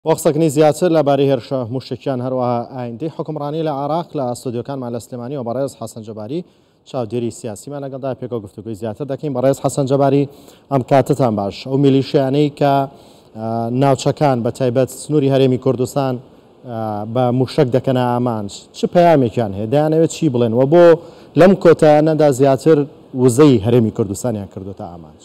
وەقسەکنی زیاتر لەبارەی هێرشە موشکیان هەروەها ئایندەی حکومڕانی لە عێراق لە ئەستودیۆکانمان لە سلێمانی و بەڕێز حەسەن جەباری چاودێری سیاسیمان لەگەڵدا پێکەوە گفتوگوی زیاتر دەکەین. بەڕێز حەسەن جەباری، ئەم کاتتان باش. ئەو میلیشیانەی کە ناوچەکان بە تایبەت سنووری هەرێمی کوردستان بە موشک دەکەنە ئامانج چ پەیامێکیان هەیە؟ دەیانەوێت چی بڵێن و بۆ لەم کۆتایانەدا زیاتر وزەی هەرێمی کوردستانیان کردوتە ئامانج؟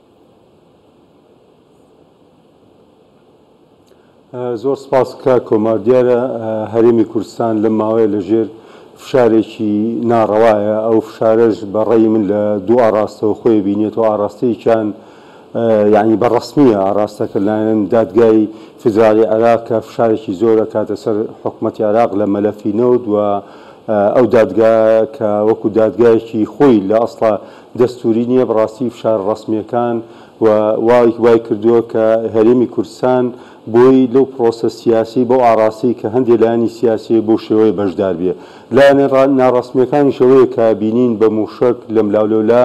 زۆر سپاس کە کۆمار دیارە هەرێمی کوردستان لەم ماوەیە لەژێر فشارێکی ناڕەوایە. ئەو فشارەش بەڕێی من لە دوو ئاراستەوە خۆی بینێتەوە. ئاراستەیەکیان یعنی بەڕەسمیە ئاراستەکە لایەن دادگای فیدرالی عێراق کە فشارێکی زۆرە کاتە سەر حکوومەتی عێراق لە مەلەفی نەوت و ئەو دادگایە کە وەکو دادگایەکی خۆی لە ئەسڵا دەستوری نییە، بەڕاستی فشار ڕەسمیەکان و وای کردووە کە هەرێمی کوردستان بۆی لەو پرۆسە سیاسی بۆ ئاراسی کە هەندێک لایانی سیاسی بۆ شێوەیە بەشدار بێ. لایەن ناڕەسمیەکانی شەوەیە کە بینین بە موشک لە ملاولەولا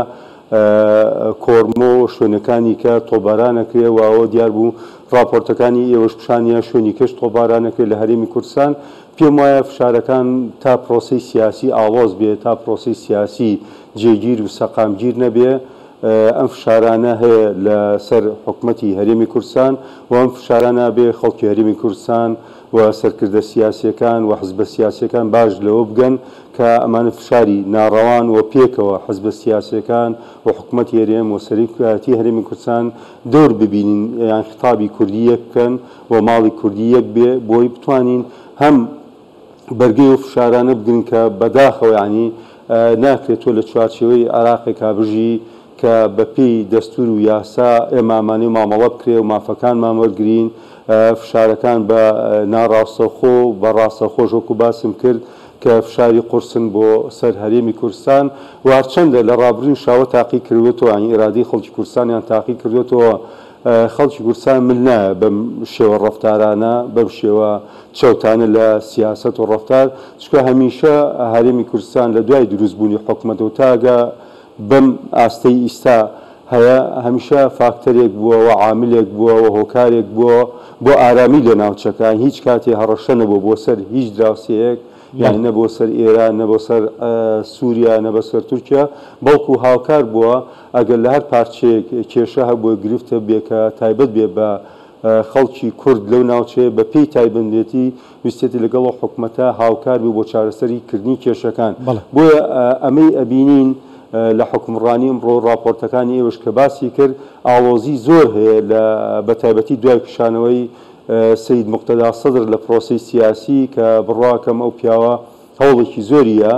کۆرمۆ شوێنەکانی کە تۆبارانەکرێ و ئەوە دیار بوو راپۆرتەکانی ئێوەش پیشانیە شوێنی کەش تۆبارانەکرێت لە هەرێمی کوردستان. پێم وایە فشارەکان تا پرۆسەی سیاسی ئاڵۆز بێ، تا پرۆسەی سیاسی جێگیر و سەقامگیر نەبێ. ئەم فشارانە هەیە لە سەر حکوومەتی هەرێمی کوردستان و ئەم فشارانە بێ خەڵکی هەرێمی کوردستان و سەرکردە سیاسیەکان و حزبە سیاسیەکان باش لەوە بگەن کە ئەمانە فشاری ناڕەوان و پێکەوە حزبە سیاسیەکان و حکوومەتی هەرێم و سەرکردەتی هەرێمی کوردستان دەور ببینین، یان خیتابی کوردی یەک بکەن و ماڵی کوردی یەک بێ بۆی بتوانین هەم بەرگەی و فشارانە بگرن کە بەداخەوە ینی ناکرێت تۆ لە چوارچێوەی عێراقێکا بژی کە بەپێی دەستور و یاسا ئێمامانی و مامەڵە بکرێ و مافەکانمان وەرگرین. فشارەکان بە ناڕاستەخۆ بە ڕاستەخۆش وەکو باسم کرد کە فشاری قورسن بۆ سەر هەرێمی کوردستان و هەرچەندە لە ڕابردوون شاوە تاقی کردوێتەوە، ینی ئێرادەی خەڵکی کوردستانیان تاقی کردوێتەوە. خەڵکی کوردستان من نایە بەم شێوە ڕەفتارانە بەم شێوە چەوتانە لە سیاست و ڕەفتار، چکە هەمیشە هەرێمی کوردستان لە دوای دروستبوونی حکوومەت و تاگە بەم ئاستەی ئیستا هەیە هەمیشە فاکتەرێک بووە و عاملێک بووە و هۆکارێک بووە بۆ ئارامی لە ناوچەکان. هیچ کاتێ هەڕەشە نەبوو بۆ سەر هیچ دراوسەیەک، یعنی نە بۆ سەر ئێران، نە بۆ سەر سووریا، نە بە سەر تورکیا، بەڵکو هاوکار بووە ئەگەر لە هەر پارچەیەک کێشە هەبووە گرفتە بێ کە تایبەت بێ بە خەڵکی کورد لەو ناوچەیە بە پێی تایبەتێتی ویستێتی لەگەڵ حکوومەتە هاوکار بوو بۆ چارەسەری کردنی کێشەکان. بۆیە ئەمەی ئەبینین لە حکومڕانی ئەمڕۆ راپۆرتەکانی ئێوەش کە باسی کرد ئاڵۆزی زۆر هەیە لە بەتایبەتی دوای پیشانەوەی سەید موقتەدا سەدر لە پرۆسی سیاسی کە بڕواکەم ئەو پیاوە هەوڵێکی زۆریە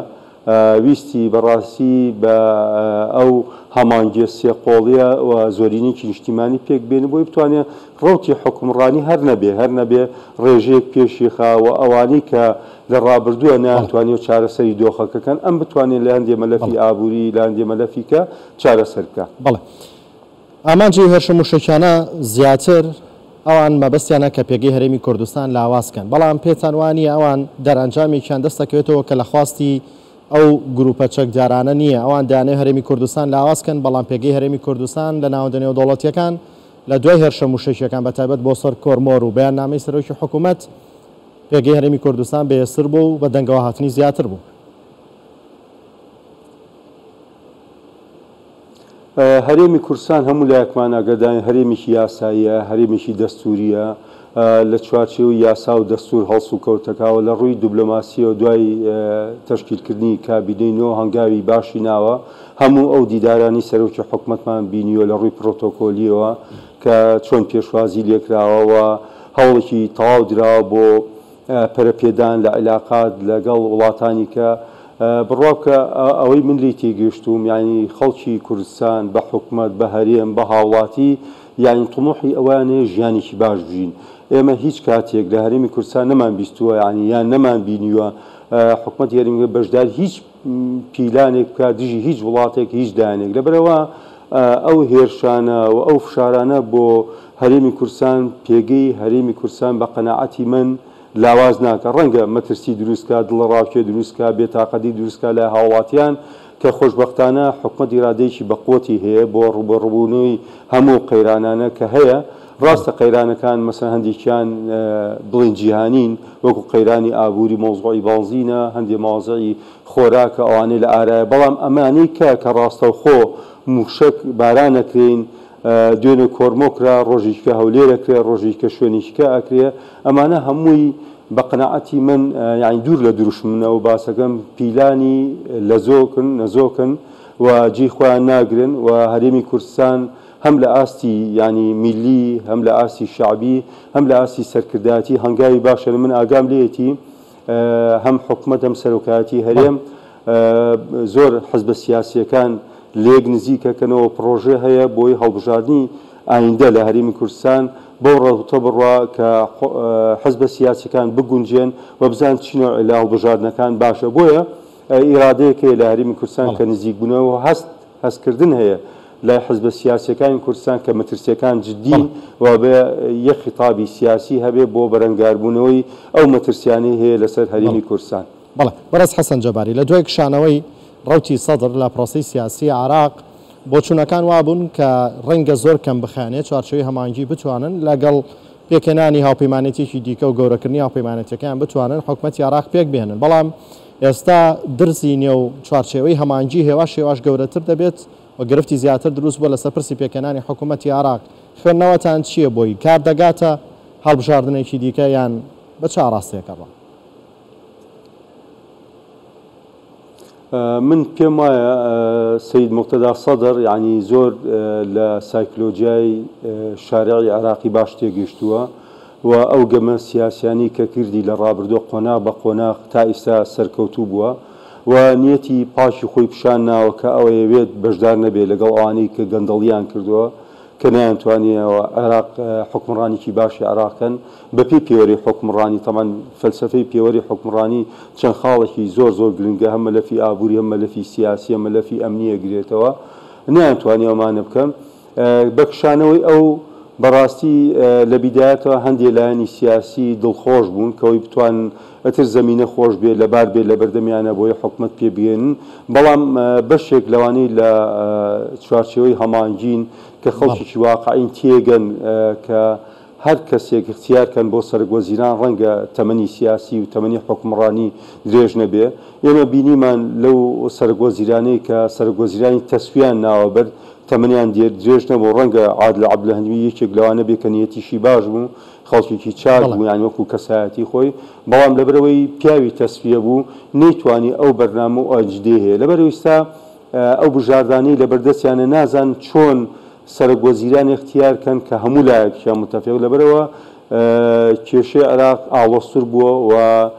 ویستی بەڕاستی بە ئەو هەمانگێ سێقۆڵیە و زۆرینێکی نیشتیمانی پێک بێن بۆی بتوانێت ڕۆکی حکومڕانی هەر نەبێ ڕێژەیەک پێشی خاوە ئەوانی کە لە ڕابردووە ناتوانێت چارەسەری دۆخەکەکەن ئەم بتوانێت لە هەندێ مەلەفی ئابووری لە هەندێ مەلەفی کە چارەسەر بکە. بەڵێ ئامانجی هێرشە موشکیانە زیاتر ئەوان مەبەستیانە کە پێگەی هەرێمی کوردستان لاوازکەن، بەڵام پێتان وانە ئەوان دەرەنجامێکیان دەست دەکەوێتەوە کە لە خواستی ئەو گروپە چەکدارانە نییە. ئەوان دەیانێت هەرێمی کوردستان لاوازکەن، بەڵام پێگەی هەرێمی کوردستان لە ناودنێو دەوڵەتیەکان لە دوای هێرشە موشکیەکان بەتایبەت بۆ سەر کۆرمۆر و بەیاننامەی سەرۆکی حکوومەت پێگەی هەرێمی کوردستان بەێسر بوو و بە دەنگەوە هاتنی زیاتر بوو. هەرێمی کوردستان هەموو لایەکمان ئاگادارین هەرێمێکی یاساییە، هەرێمێکی دەستوریە، لە چوارچێوەی یاسا و دەستور هەڵس و کەوتەکەوە لە ڕووی دیبلۆماسیەوە دوای تەشکیلکردنی کابینەی نۆ هەنگاوی باشی ناوە هەموو ئەو دیدارانی سەرۆکی حکوومەتمان بینیوە لە ڕووی پرۆتۆکۆلیەوە کە چۆن پێشوازی لێکراوەوە هەوڵێکی تەواو دراوە بۆ پەرەپێدان لە عیلاقات لەگەڵ وڵاتانی کە بڕواکە ئەوەی من لی تێگەشتوم، یعنی خەڵکی کوردستان بە حکوومەت بە هەرێم بە هاوڵاتی یعنی تموحی ئەوانێ ژیانێکی باش بژین. ئێمە هیچ کاتێک لە هەرێمی کوردستان نەمان بیستووە، یعنی یان نەمان بینیوە حکوومەتی هەرێمی بەشدار هیچ پیلانێک بکە دژی هیچ وڵاتێک هیچ دایانێک. لەبەرەوە ئەو هێرشانە و ئەو فشارانە بۆ هەرێمی کوردستان پێگەی هەرێمی کوردستان بە قەناعەتی من لاواز ناکە. ڕەنگە مەترسی دروستکە، دڵڕاوکێ دروستکە، بێتاقەتی دروستکە لە هاوڵاتیان کە خۆشبەختانە حکوومەت ئیرادەیەکی بەقوتی هەیە بۆ ڕوبەڕووبوونەوەی هەموو قەیرانانە کە هەیە. ڕاستە قەیرانەکان مەسەن هەندێکیان بڵین جیهانین وەکو قەیرانی ئابووری مۆزوعی بازینە هەندێک مازەی خۆراکە ئەوانەی لە ئارایە بەڵام ئەمانەی کە ڕاستەوخۆ موشک بارانەکرێن دوێنێ کۆرمۆکرا ڕۆژیکە هەولێرەکرێ ڕۆژیکە شوێنیشکە ئەکرێ ئەمانە هەمووی بە قەنەعەتی من یعنی دوور لە دروشمنەوە باسەکەم پیلانی لە زۆکن نەزۆکن و جێی خۆیان ناگرن و هەرێمی کوردستان هەم لە ئاستی ینی میلی هەم لە ئاستی شعبی هەم لە ئاستی سەرکرداتی هەنگاوی باشە من ئاگام لێتی هەم حکومەت هەم سەرۆکایەتی هەرێم زۆر حزبە سیاسیەکان لێک نزیکەکەنەوە پرۆژێ هەیە بۆی هەڵبژاردننی ئایندە لە هەرێمی کوردستان بۆ ڕەوتە بڕوا کە حزبە سیاسیەکان بگونجێن و بزان چینەوە لە هەڵبژاردنەکان باشە بۆیە ئیرادەیەکەیە لە هەرێمی کوردستان کە نزیک بوونەوە هەستکردن هەیە لای حزبە سیاسیەکانی کوردستان کە مەترسیەکان جددین و بە یەک خیتابی سیاسی هەبێ بۆ بەرەنگاربوونەوەی ئەو مەترسیانەی هەیە لەسەر هەرێمی کوردستان. بەڵێ بەڕێز حەسەن جەباری لە دوای کشانەوەی ڕەوتی سەدر لە پرۆسی سیاسی عراق بۆچوونەکان وابوون کە ڕەنگە زۆر کەم بخانێت چوارچێوەی هەمانگی بتوانن لەگەڵ پێکەنانی هاوپەیمانێتێکی دیکە و گەورەکردنی هاوپەیمانێتەکان بتوانن حکومەتی عراق پێک بێنن بەڵام ئێستا درزی نێو چوارچێوەی هەمانگی هێواش گەورەتر دەبێت و گرفتی زیاتر دروست بۆ لەسەر پرسی پێکەنانی حکوومەتی عراق خوێندنەوەتان چییە بۆی کار دەگاتە هەڵبژاردنێکی دیکە یان بە چ ڕاستیەکە ڕە؟ من پێم وایە سید مقتەدا سەدر یعنی زۆر لە سایکلۆجیای شارعی عراقی باش تێگەیشتووە و ئەو گەمە سیاسیانی کە کردی لە ڕابردۆ قۆناغ بە قۆناغ تا ئێستا سەرکەوتوو بووە و نیەتی پاشی خۆی پیشان ناوە کە ئەوەیەوێت بەشدار نەبێت لەگەڵ ئەوانەی کە گەندەڵیان کردووە کە نایانتوانیەوە عێراق حکمڕانێکی باشی عراقن بەپێی پێوەری حکمڕانی تەمان فەلسفەی پێوەری حکمڕانی چەند خاڵێکی زۆر گرنگە هەم مەلەفی ئابووری هەم مەلەفی سیاسی هەم مەلەفی ئەمنیە گرێتەوە نایانتوانی ئەومانە بکەم بەکشانەوەی ئەو بەڕاستی لە بیدایەتەوە هەندێک لایەنی سیاسی دڵخۆش بوون کەەوەی بتوان ئەتر زمینە خۆش بێت لەبار بێت لە بەردەمیانە بۆی حکومت پێبێنن بەڵام بەشێک لەوانەی لە چوارچێوەی هەمانگین کە خەڵکیی واقعین تێگەن کە هەر کەسێک اختیارکەن بۆ سەرگۆزیران ڕەنگە تەمەنی سیاسی و تەمەنی حکمڕانی درێژ نەبێ ئێمە بینیمان لەو سەرگۆزیرانەی کە سەرگۆزیرانی تەسویان ناوەبەر تەمەنیان درێژ نەبوو ڕەنگە عادل عەبدولهەنوی یەکێک لەوانە بێ کە نیەتیشی باش بوو خەڵکێکی چاک بوو یان وەکو کەسایەتی خۆی بەڵام لەبەرەوەی پیاوی تەسویە بوو نەیتوانی ئەو بەرنامە و ئاجدێ هەیە لەبەرەوەی ئێستا ئەو بژاردانەی لەبەردەستیانە نازان چۆن سەرگۆزیران اختیارکەن کە هەموو لایەکیان متەفق لەبەرەوە کێشەی عێراق ئاڵۆزتر بووە و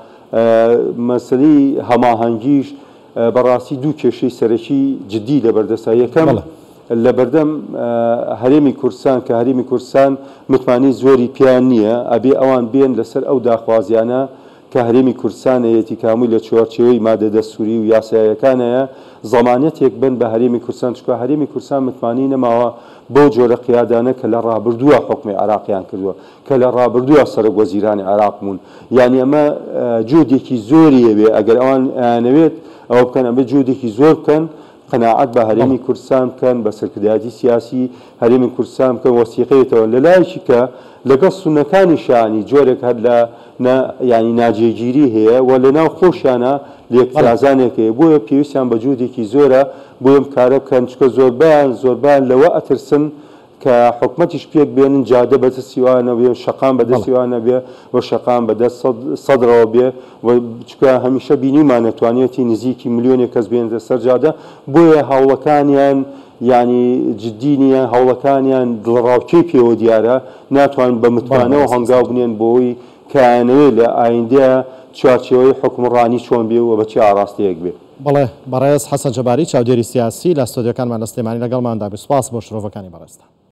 مەسەلەی هەماهەنگیش بەڕاستی دوو کێشەی سەرەکی جددی لەبەردەستە یەکەم لە بەردەم هەرێمی کوردستان کە هەرێمی کوردستان متمانی زۆری پیان نییە ئەبێ ئەوان بێن لەسەر ئەو داخوازیانە کە هەرێمی کوردستان هەیەتی کامووی لە چوارچێوەی مادە دەستوری و یاسایەکانەیە زەمانەتێک بن بە هەرێمی کوردستان چکە هەرێمی کوردستان متمانی نەماوە بۆ جۆرە قیادانە کە لە ڕابردووە حکمی عراقیان کردووە کە لە ڕابردووە سەرگۆزیرانی عراق بوون یعنی ئەمە جودێکی زۆری هەبێ ئەگەر ئەوان ئەیانەوێت ئەوە بکەن ئەمە جودێکی زۆر بکەن قەناعەت بە هەرێمی کوردستان بکەن بە سەرکردایەتی سیاسی هەرێمی کوردستان بکەن وەسیقەیەتەوە لە لایەکی کە لەگەڵ سونەکانی شانی جۆرێک هەر لە ینی ناجێگیری هەیە و لە ناو خۆشیانە لێکترازانێک هەیە بۆیە پێویستیان بە جودێکی زۆرە بۆیم کارە بکەن چکە زۆربیان لەوە ئەترسن کە حکومەتیش پێک بێنن جادە بەدەستیوانە بێ شەقام بەدەستیوانە بێ و شەقام بەدەست سەدرەوە بێ و چکە هەمیشە بینیمان نەتوانێتی نزیکی ملیۆنێک کەس بێنێتە سەر جادە بۆیە هەوڵەکانیان ینی جددی نیە هەوڵەکانیان دڵڕاوچەی پێوە دیارە ناتوان بە متوانەوە هەنگاو بنێن بۆی کەیانەوێت لە ئایندەیە چوارچێوەی حکمڕانی چۆن بێ و بەچی ئاراستەیەک بێ. بەڵێ بەڕێز حەسەن جەباری چاودێری سیاسی لە ستۆدیۆکانمان لە سلێمانی لەگەڵماندا بێ. سوپاس بۆ شرۆڤەکانی بەڕێزتان.